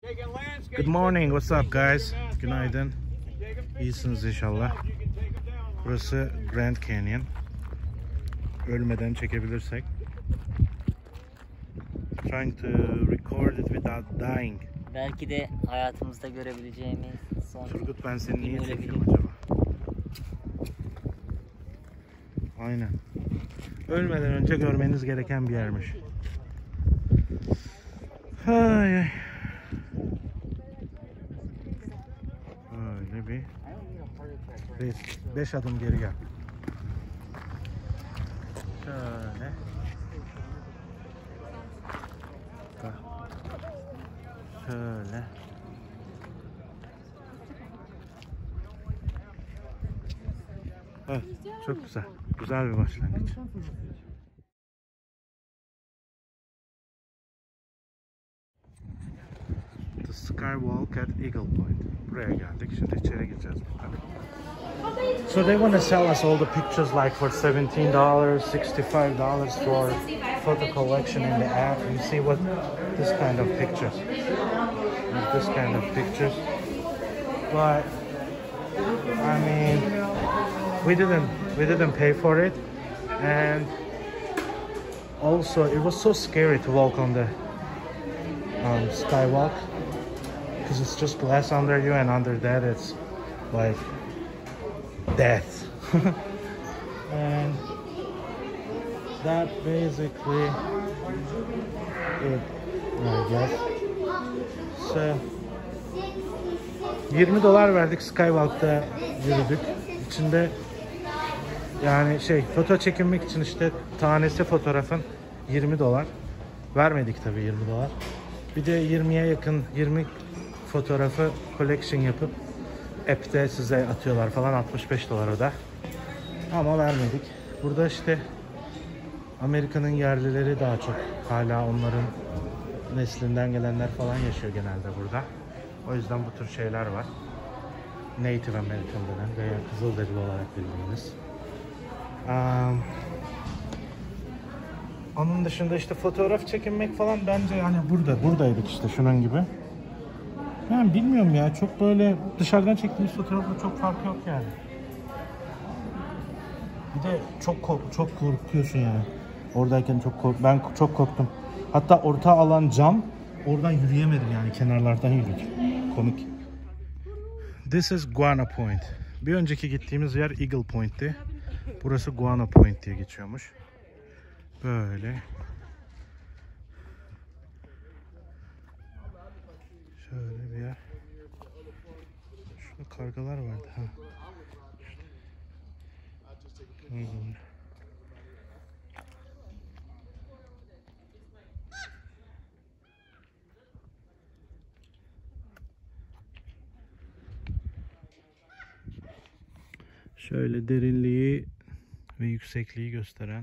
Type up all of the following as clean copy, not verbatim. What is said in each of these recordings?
Good morning, what's up guys? Günaydın. İyisiniz inşallah. Burası Grand Canyon. Ölmeden çekebilirsek. Trying to record it without dying. Belki de hayatımızda görebileceğimiz son... Turgut, ben seni niye çekiyorum acaba? Aynen. Ölmeden önce görmeniz gereken bir yermiş. Ay ay. Öyle bir 5 adım geri gel. Şöyle. Şöyle. Evet, çok güzel. Güzel bir başlangıç. The Skywalk at Eagle Point. Buraya geldik. Şimdi içeri gireceğiz. So they want to sell us all the pictures like for $17, $65 for photo collection in the app. You see what this kind of pictures. This kind of pictures. But I mean, we didn't pay for it, and also it was so scary to walk on the skywalk because it's just glass under you, and under that it's like death. And that basically it, I guess. So $20 verdik, Skywalk'ta yürüdük. İçinde yani foto çekinmek için işte tanesi fotoğrafın $20. Vermedik tabii $20. Bir de 20'ye yakın 20 fotoğrafı collection yapıp app'te size atıyorlar falan, $65 o da. Ama vermedik. Burada işte Amerika'nın yerlileri daha çok, hala onların neslinden gelenler falan yaşıyor genelde burada. O yüzden bu tür şeyler var. Native American denen veya Kızılderili olarak bildiğimiz. Onun dışında işte fotoğraf çekinmek falan bence yani buradaydık işte şunun gibi. Yani bilmiyorum ya, çok böyle dışarıdan çektiğimiz fotoğrafla çok fark yok yani. Bir de çok korkuyorsun yani. Oradayken ben çok korktum. Hatta orta alan cam, oradan yürüyemedim yani, kenarlardan yürüdüm. Komik. This is Guano Point. Bir önceki gittiğimiz yer Eagle Point'ti. Burası Guano Point diye geçiyormuş. Böyle. Şöyle bir yer. Şurada kargalar vardı ha. Şöyle derinliği ve yüksekliği gösteren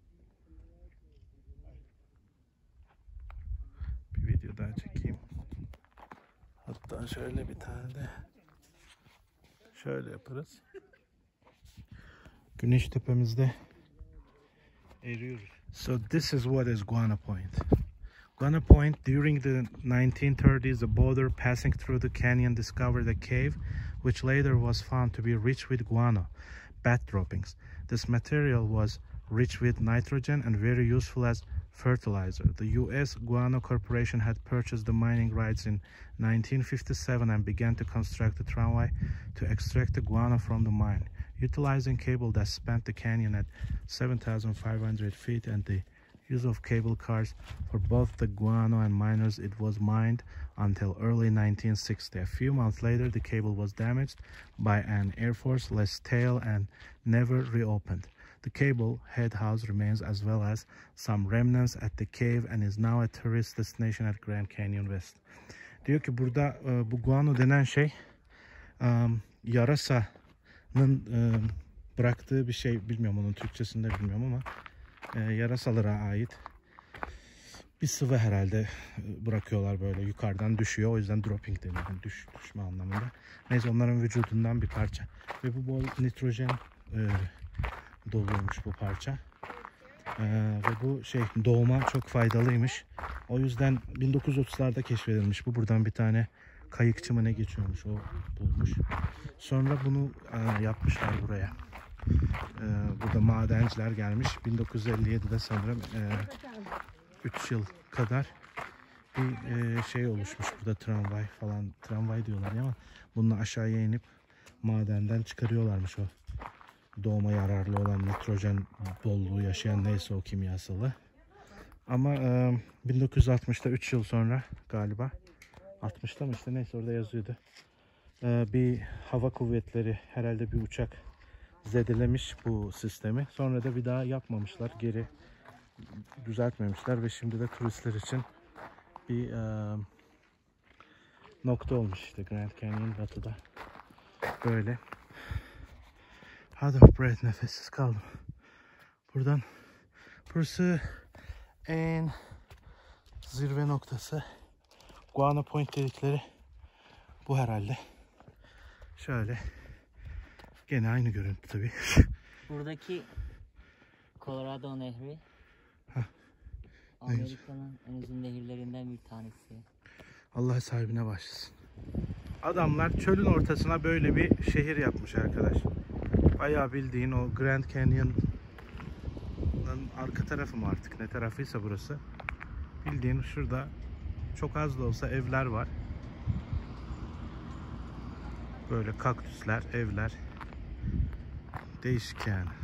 bir video daha çekeyim. Hatta şöyle bir tane de şöyle yaparız. Güneş tepemizde eriyoruz. So this is what is Guano Point. Guano Point, during the 1930s, a boater passing through the canyon discovered a cave which later was found to be rich with guano, bat droppings. This material was rich with nitrogen and very useful as fertilizer. The U.S. Guano Corporation had purchased the mining rights in 1957 and began to construct a tramway to extract the guano from the mine. Utilizing cable that spanned the canyon at 7,500 feet and the use of cable cars for both the guano and miners, it was mined until early 1960. A few months later, the cable was damaged by an Air Force-less tail and never reopened. The cable head house remains, as well as some remnants at the cave, and is now a tourist destination at Grand Canyon West. Diyor ki burada bu guano denen şey yarasanın bıraktığı bir şey, bilmiyorum onun Türkçesini de bilmiyorum ama yarasalara ait bir sıvı herhalde, bırakıyorlar böyle yukarıdan düşüyor, o yüzden dropping deniyor, yani düşme anlamında. Neyse, onların vücudundan bir parça ve bu bol nitrojen doluymuş bu parça. Ve bu doğuma çok faydalıymış. O yüzden 1930'larda keşfedilmiş bu. Buradan bir tane kayıkçı mı ne geçiyormuş, o bulmuş. Sonra bunu yapmışlar buraya. Burada madenciler gelmiş. 1957'de sanırım 3 yıl kadar bir oluşmuş burada, tramvay falan. Tramvay diyorlar ama bununla aşağıya inip madenden çıkarıyorlarmış o doğuma yararlı olan nitrojen bolluğu yaşayan neyse o kimyasalı. Ama 1960'ta 3 yıl sonra galiba, 60'ta mı işte, neyse orada yazıyordu. Bir hava kuvvetleri, herhalde bir uçak zedelemiş bu sistemi. Sonra da bir daha yapmamışlar, geri düzeltmemişler ve şimdi de turistler için bir nokta olmuş işte Grand Canyon batıda. Böyle. Out of breath, nefessiz kaldım. Buradan, burası en zirve noktası. Guana Point dedikleri bu herhalde. Şöyle. Gene aynı görüntü tabii. Buradaki Colorado Nehri Amerika'nın en uzun nehirlerinden bir tanesi. Allah sahibine başlasın. Adamlar çölün ortasına böyle bir şehir yapmış arkadaş. Bayağı bildiğin o Grand Canyon'ın arka tarafı mı artık, ne tarafıysa burası. Bildiğin şurada çok az da olsa evler var. Böyle kaktüsler, evler. Değişik yani.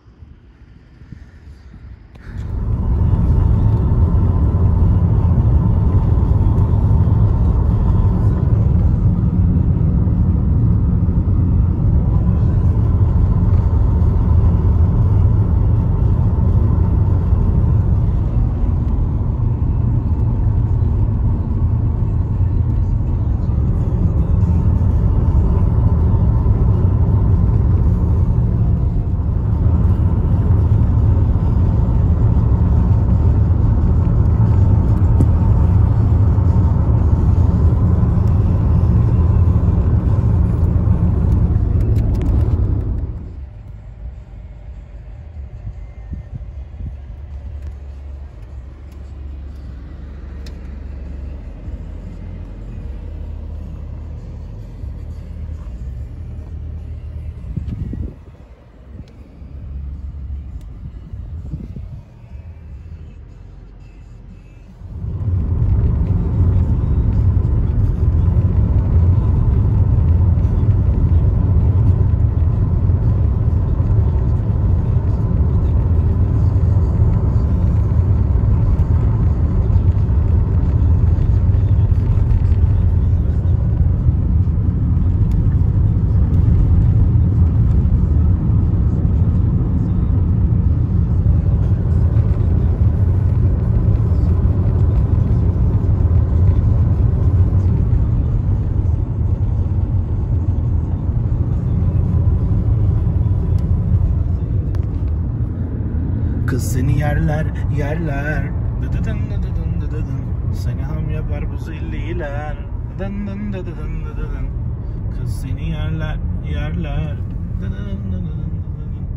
Kız seni yerler, yerler. Dıdıdın dıdıdın dıdıdın. Seni ham yapar bu zilliler. Dıdın dıdın dıdıdın dıdıdın. Kız seni yerler, yerler. Dıdıdın dıdıdın dıdıdın.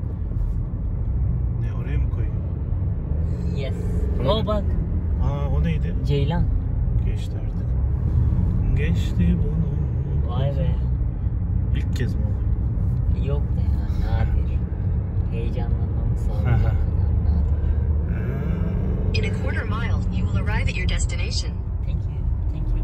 Ne, oraya mı koyayım? Yes. O bak. O neydi? Ceylan. Geçti artık. Geçti bunu. Vay be. İlk kez mi oldu? Yok da ya, nadir. Heyecanlanmamı sağlıyor. In a quarter mile, you will arrive at your destination. Thank you. Thank you.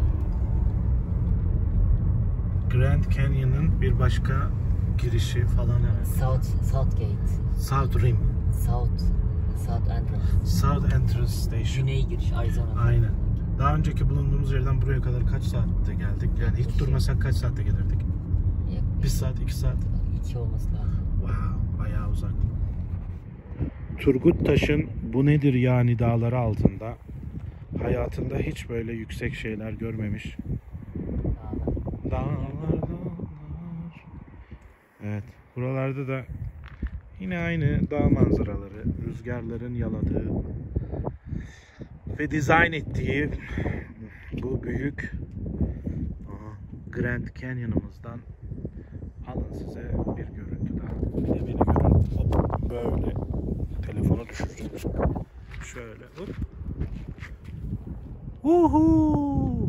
Grand Canyon'ın bir başka girişi falan herhalde. Southgate. South Rim. South Entrance. South Entrance Station. Güney giriş, Arizona. Aynen. Daha önceki bulunduğumuz yerden buraya kadar kaç saatte geldik? Yani hiç durmasak kaç saatte gelirdik? 1 saat, 2 saat. 2 olması lazım. Wow, bayağı uzak. Turgut Taş'ın Bu Nedir Yani dağları altında hayatında hiç böyle yüksek şeyler görmemiş. Dağlar. Evet, buralarda da yine aynı dağ manzaraları, rüzgarların yaladığı ve dizayn ettiği bu büyük Grand Canyon'ımızdan alın size bir görüntü daha. Bir de beni görün. Hop, böyle telefonu düşüreceğim. Şöyle hop. Uhu.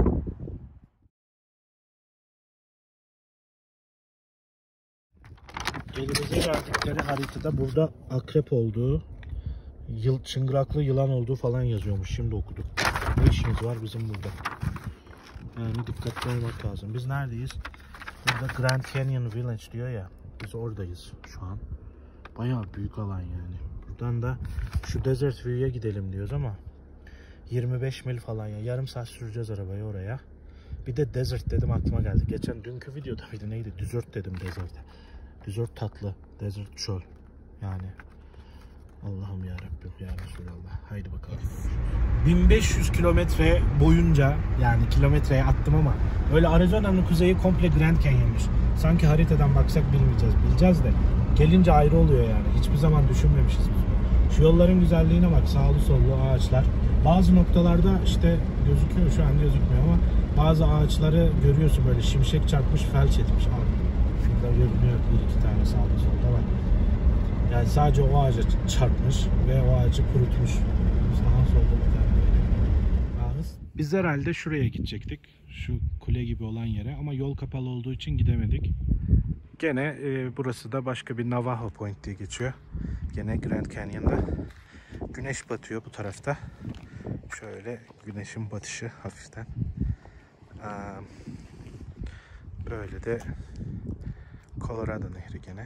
Elimize verdikleri haritada burada akrep olduğu, çıngıraklı yılan olduğu falan yazıyormuş. Şimdi okuduk. Ne işimiz var bizim burada? Yani dikkatli olmak lazım. Biz neredeyiz? Burada Grand Canyon Village diyor ya. Biz oradayız şu an. Bayağı büyük alan yani. Buradan da şu Desert View'ya gidelim diyoruz ama 25 mil falan ya. Yarım saat süreceğiz arabayı oraya. Bir de desert dedim, aklıma geldi. Geçen dünkü videoda mıydı neydi? Desert dedim desert'e. Desert tatlı. Desert çöl. Yani Allah'ım yarabbim ya Resulallah. Haydi bakalım. 1500 kilometre boyunca, yani kilometreye attım ama öyle Arizona'nın kuzeyi komple Grand Canyon'muş. Sanki haritadan baksak bilmeyeceğiz. Bileceğiz de gelince ayrı oluyor yani. Hiçbir zaman düşünmemişiz biz bunu. Şu yolların güzelliğine bak. Sağlı sollu ağaçlar. Bazı noktalarda işte gözüküyor, şu an gözükmüyor ama bazı ağaçları görüyorsun böyle şimşek çarpmış, felç etmiş. Şurada görünüyor bir iki tane sağda solda var. Yani sadece o ağaca çarpmış ve o ağacı kurutmuş. Sağa solda bir tane böyle. Biz herhalde şuraya gidecektik. Şu kule gibi olan yere ama yol kapalı olduğu için gidemedik. Gene burası da başka bir Navajo Point diye geçiyor. Gene Grand Canyon'da. Güneş batıyor bu tarafta. Şöyle güneşin batışı hafiften. Böyle de Colorado Nehri gene.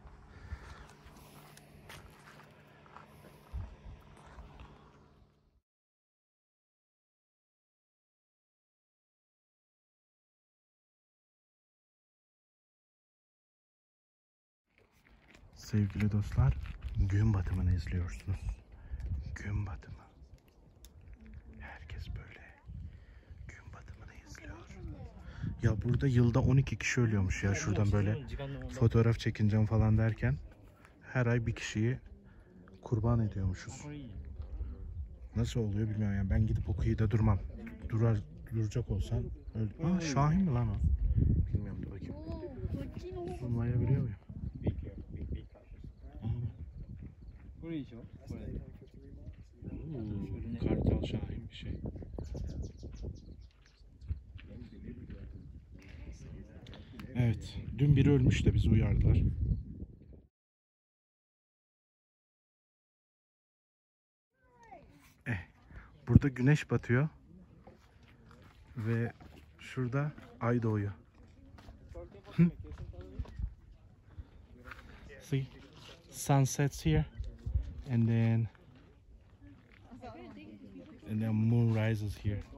Sevgili dostlar, gün batımını izliyorsunuz. Gün batımı. Herkes böyle gün batımını izliyor. Ya burada yılda 12 kişi ölüyormuş ya, şuradan böyle fotoğraf çekineceğim falan derken her ay bir kişiyi kurban ediyormuşuz. Nasıl oluyor bilmiyorum yani, ben gidip o kıyıda durmam. Duracak olsam öyle. Şahin mi lan o? Bilmiyorum, dur bakayım. Zoomlayabiliyor muyum? Kartal şahin bir şey. Evet, dün biri ölmüş de bizi uyardılar. Burada güneş batıyor ve şurada ay doğuyor. See, sun sets here, and then moon rises here.